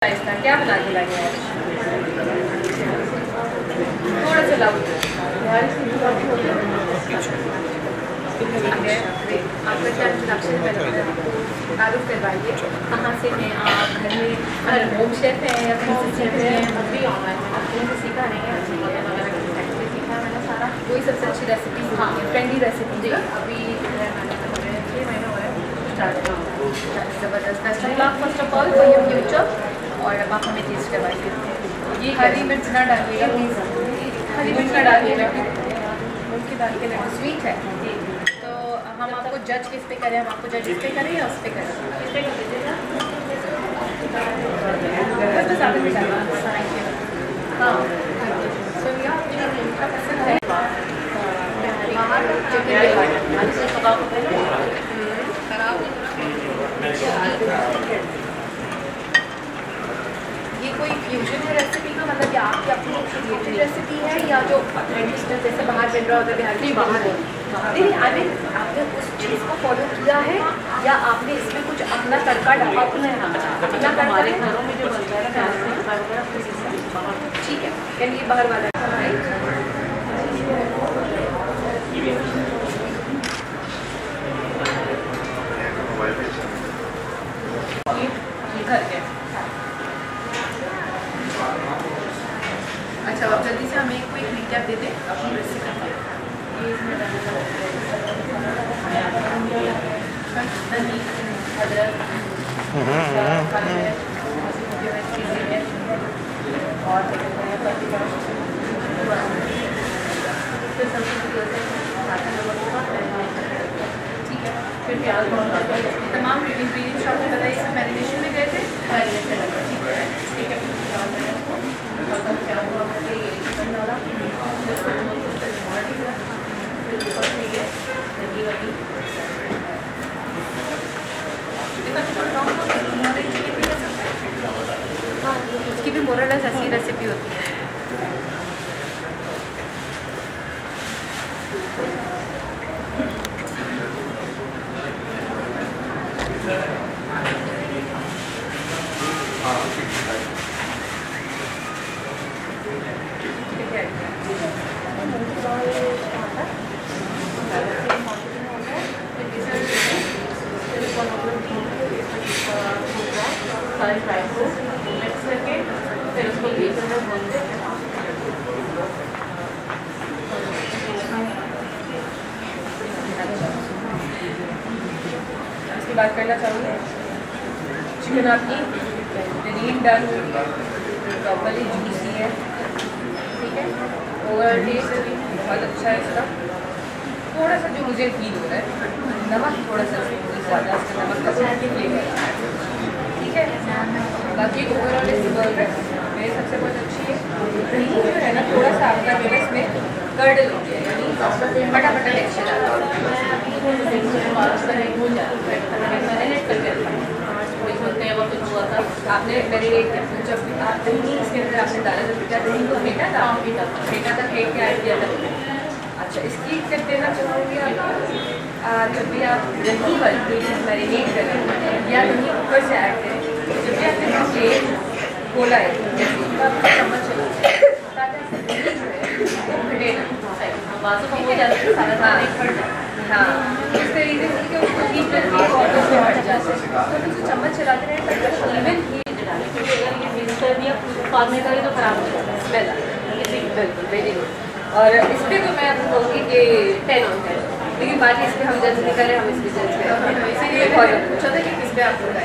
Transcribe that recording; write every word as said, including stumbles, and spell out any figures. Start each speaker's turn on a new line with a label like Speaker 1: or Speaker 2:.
Speaker 1: क्या बना के लाए हैं? थोड़ा सा लाओ। आपका क्या इंट्रोडक्शन तारुफ करवाइए, कहाँ से हैं आप, घर में होम शेफ हैं या कहीं से सीख रहे हैं? अभी ऑनलाइन कहीं से सीखा नहीं है, सीखा मैंने सारा वही सबसे अच्छी रेसिपी। हाँ, ट्रेंडी रेसिपी जी अभी छः महीने हो रहे हैं स्टार्ट। ज़बरदस्त best of luck first of all for your future. और अब आप हमें टेस्ट करवाइए। ये हरी मिर्च ना डालिएगा प्लीज़, हरी मिर्च ना डालिएगा, मूँग की दाल के लड्डू स्वीट है। तो हम आपको जज किस पे करें? हम आपको जज इस पे करें या उस पे करें? इस पे कर दीजिएगा। बस तो ज़्यादा मिटा हाँ सुनिए, आपका पसंद है ये कोई फ्यूजन है रेसिपी का, मतलब या आपकी अपनी क्रिएटेड रेसिपी है या जो ट्रेडिशनल जैसे बाहर मिल रहा होता है बिहार की बाहर है? नहीं, आई मीन आपने उस चीज़ को फॉलो किया है या आपने इसमें कुछ अपना तड़का डाला? अपना अपना हमारे घरों में जो बनता है ठीक है, यानी ये बाहर वाला है राइट। घर के अच्छा, अब जल्दी से हमें कोई रिकैप दे दें अपनी रेसिपी का। ये इसमें अदरक और ठीक है, फिर प्याज तमाम इंग्रीडियंट्स आपने बताइए इसमें मैरिनेशन में गए थे। ठीक है, उसकी भी मोरलेस ऐसी रेसिपी होती है। बात करना चाहूँगी चिकन आपकी ग्रीन डन प्रॉपरली जूसी है, ठीक है, ओवर टेस्ट बहुत अच्छा है इसका। थोड़ा सा जो मुझे फील हो रहा है नमक थोड़ा सा ज़्यादा, इसका नमक का ठीक है। बाकी ओवरऑल इस बर्गर मेरे सबसे बहुत अच्छी है। दही जो है ना थोड़ा सा आपका जो है इसमें कर्डल हो गया, यानी बटा बटा टेक्सचर आता है। आपने मैरिनेट जब आप दही इसके अंदर आपने डाला जब बेटा दही को फेंटा था फेंटा था फेंट के ऐड किया था। अच्छा, इसकी टिप देना चाहूँगी आप जब भी आप दही वाली मैरिनेट करें या दही ऊपर से ऐड करें, जब भी आपने प्लेट खोला है जैसे आपका चम्मच चला ताकि दही जो है वो फटे ना, बाजू का हो जाता है सारा सारा फट जाए। हाँ, इस तरीके से कि उसको हीट करके और उसको हट जाता है, तो उसे चम्मच चलाते रहे ताकि इवन हीट डालें, क्योंकि अगर ये मिक्स कर दिया फार्मे का तो खराब हो जाता है स्मेल आता है। बिल्कुल वेरी गुड। और इस पर तो मैं आपको कहूँगी कि टेन ऑन टेन, लेकिन बाकी इस पर हम जज नहीं करें, हम इस पर जज करें, इसीलिए बहुत पूछा था कि किस पे आप